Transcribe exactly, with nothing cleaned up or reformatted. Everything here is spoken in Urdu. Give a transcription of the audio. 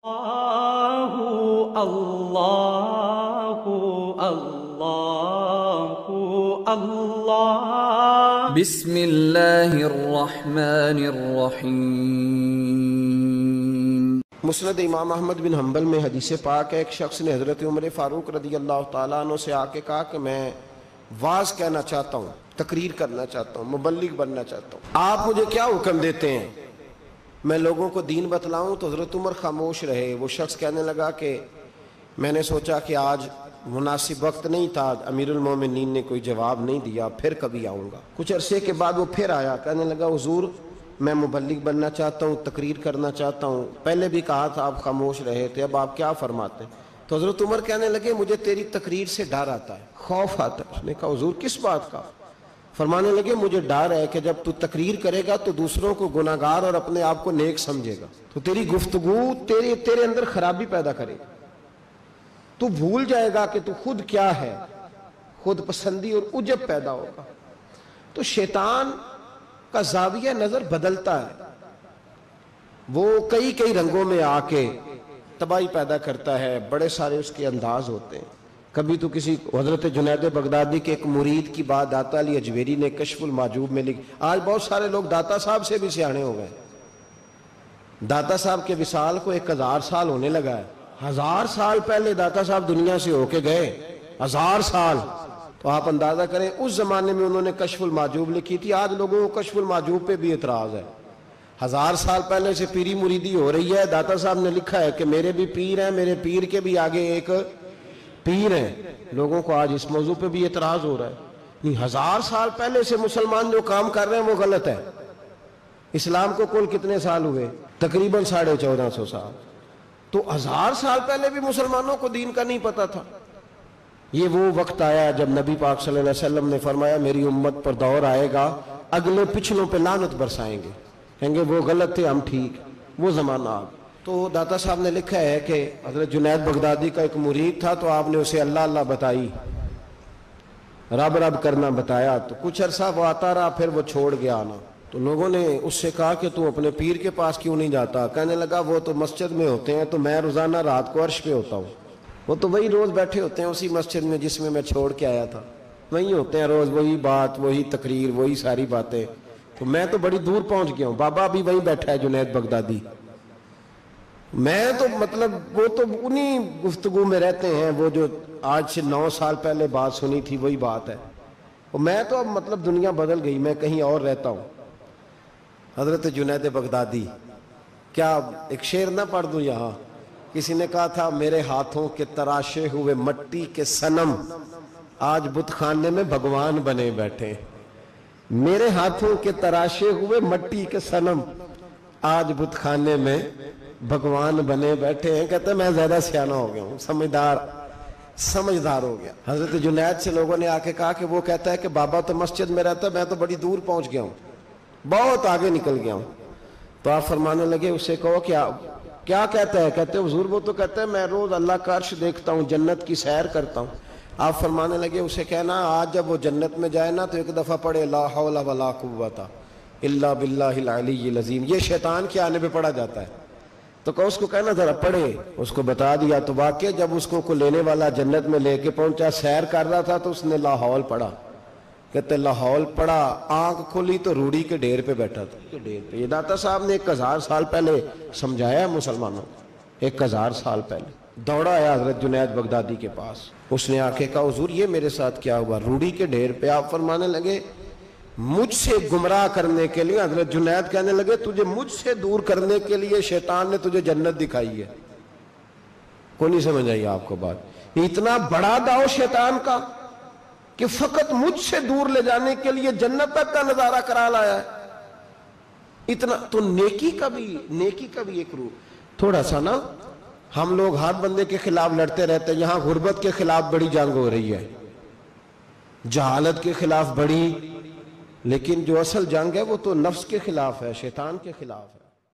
اللہ اللہ اللہ اللہ بسم اللہ الرحمن الرحیم۔ مسند امام احمد بن حنبل میں حدیث پاک ہے، ایک شخص نے حضرت عمر فاروق رضی اللہ تعالیٰ عنہ سے آ کے کہا کہ میں واعظ کہنا چاہتا ہوں، تقریر کرنا چاہتا ہوں، مبلغ بننا چاہتا ہوں، آپ مجھے کیا حکم دیتے ہیں میں لوگوں کو دین بتلاؤں؟ تو حضرت عمر خاموش رہے۔ وہ شخص کہنے لگا کہ میں نے سوچا کہ آج مناسب وقت نہیں تھا، امیر المومنین نے کوئی جواب نہیں دیا، پھر کبھی آؤں گا۔ کچھ عرصے کے بعد وہ پھر آیا، کہنے لگا حضور میں مبلغ بننا چاہتا ہوں، تقریر کرنا چاہتا ہوں، پہلے بھی کہا تھا آپ خاموش رہے تھے، اب آپ کیا فرماتے ہیں؟ تو حضرت عمر کہنے لگے مجھے تیری تقریر سے ڈر آتا ہے، خوف آتا ہے۔ اس نے کہا حضور کس بات کا؟ فرمانے لگے مجھے ڈر ہے کہ جب تو تقریر کرے گا تو دوسروں کو گناہگار اور اپنے آپ کو نیک سمجھے گا، تو تیری گفتگو تیرے تیرے اندر خرابی پیدا کرے گا، تو بھول جائے گا کہ تو خود کیا ہے، خود پسندی اور عجب پیدا ہوگا۔ تو شیطان کا زاویہ نظر بدلتا ہے، وہ کئی کئی رنگوں میں آ کے تباہی پیدا کرتا ہے، بڑے سارے اس کے انداز ہوتے ہیں۔ کبھی تو کسی حضرت جنید بغدادی کے ایک مرید کی بات داتا علی اجویری نے کشف المعجوب میں لکھی۔ آج بہت سارے لوگ داتا صاحب سے بھی سیانے ہو گئے۔ داتا صاحب کے وصال کو ایک ہزار سال ہونے لگا ہے، ہزار سال پہلے داتا صاحب دنیا سے ہو کے گئے، ہزار سال۔ تو آپ اندازہ کریں اس زمانے میں انہوں نے کشف المعجوب لکھی تھی، آج لوگوں کو کشف المعجوب پہ بھی اعتراض ہے۔ ہزار سال پہلے سے پیری مریدی ہو رہی ہے، داتا صاحب نے لکھا ہے کہ میرے بھی پیر ہیں، میرے پیر کے بھی آگے ایک پیر ہیں۔ لوگوں کو آج اس موضوع پہ بھی اعتراض ہو رہا ہے۔ نہیں، ہزار سال پہلے سے مسلمان جو کام کر رہے ہیں وہ غلط ہے۔ اسلام کو کل کتنے سال ہوئے؟ تقریباً ساڑھے چودہ سو سال۔ تو ہزار سال پہلے بھی مسلمانوں کو دین کا نہیں پتا تھا۔ یہ وہ وقت آیا جب نبی پاک صلی اللہ علیہ وسلم نے فرمایا میری امت پر دور آئے گا، اگلے پچھلوں پہ لعنت برسائیں گے، کہیں گے وہ غلط تھے ہم ٹھیک، وہ زمانہ آ گیا۔ تو داتا صاحب نے لکھا ہے کہ حضرت جنید بغدادی کا ایک مرید تھا، تو آپ نے اسے اللہ اللہ بتائی، رب رب کرنا بتایا، تو کچھ عرصہ وہ آتا رہا، پھر وہ چھوڑ گیا آنا۔ تو لوگوں نے اس سے کہا کہ تو اپنے پیر کے پاس کیوں نہیں جاتا؟ کہنے لگا وہ تو مسجد میں ہوتے ہیں، تو میں روزانہ رات کو عرش پہ ہوتا ہوں، وہ تو وہی روز بیٹھے ہوتے ہیں اسی مسجد میں جس میں میں چھوڑ کے آیا تھا، وہی ہوتے ہیں روز، وہی بات، وہی تقریر، وہی ساری باتیں، تو میں تو بڑی دور پہنچ گیا ہوں، بابا بھی وہی بیٹھا ہے جنید بغدادی، میں تو مطلب وہ تو انہی گفتگو میں رہتے ہیں، وہ جو آج سے نو سال پہلے بات سنی تھی وہی بات ہے، میں تو اب مطلب دنیا بدل گئی، میں کہیں اور رہتا ہوں۔ حضرت جنید بغدادی، کیا ایک شعر نہ پڑھ دوں یہاں؟ کسی نے کہا تھا میرے ہاتھوں کے تراشے ہوئے مٹی کے صنم آج بت خانے میں بھگوان بنے بیٹھے، میرے ہاتھوں کے تراشے ہوئے مٹی کے صنم آج بت خانے میں بھگوان بنے بیٹھے ہیں۔ کہتے ہیں میں زیادہ سیانہ ہو گیا ہوں، سمجھدار سمجھدار ہو گیا۔ حضرت جنید سے لوگوں نے آ کے کہا کہ وہ کہتا ہے کہ بابا تو مسجد میں رہتا ہے، میں تو بڑی دور پہنچ گیا ہوں، بہت آگے نکل گیا ہوں۔ تو آپ فرمانے لگے اس سے کہو کیا کیا کہتا ہے؟ کہتے ہیں حضور وہ تو کہتا ہے میں روز اللہ کا عرش دیکھتا ہوں، جنت کی سیر کرتا ہوں۔ آپ فرمانے لگے اسے کہنا آج جب وہ جنت میں جائے نا تو ایک دفعہ پڑھے لا حول ولا قوت الا باللہ العلی العظیم، یہ شیطان کے آنے پہ پڑھا جاتا ہے، تو کہ اس کو کہنا ذرا پڑھے، اس کو بتا دیا۔ تو واقعی جب اس کو کو لینے والا جنت میں لے کے پہنچا، سیر کر رہا تھا تو اس نے لاہور پڑھا، کہتے لاہور پڑھا، آنکھ کھلی تو روڑی کے ڈھیر پہ بیٹھا تھا، ڈھیر پہ۔ یہ داتا صاحب نے ایک ہزار سال پہلے سمجھایا ہے مسلمانوں، ایک ہزار سال پہلے دوڑا آیا حضرت جنید بغدادی کے پاس، اس نے آ کے کہا حضور یہ میرے ساتھ کیا ہوا؟ روڑی کے ڈھیر پہ۔ آپ فرمانے لگے مجھ سے گمراہ کرنے کے لیے، حضرت جنید کہنے لگے تجھے مجھ سے دور کرنے کے لیے شیطان نے تجھے جنت دکھائی ہے۔ کوئی نہیں سمجھ آئی آپ کو بات؟ اتنا بڑا داؤ شیطان کا کہ فقط مجھ سے دور لے جانے کے لیے جنت تک کا نظارہ کرا لایا ہے۔ اتنا تو نیکی کا بھی نیکی کا بھی ایک روح تھوڑا سا نا، ہم لوگ ہر بندے کے خلاف لڑتے رہتے ہیں، یہاں غربت کے خلاف بڑی جنگ ہو رہی ہے، جہالت کے خلاف بڑی، لیکن جو اصل جنگ ہے وہ تو نفس کے خلاف ہے، شیطان کے خلاف ہے۔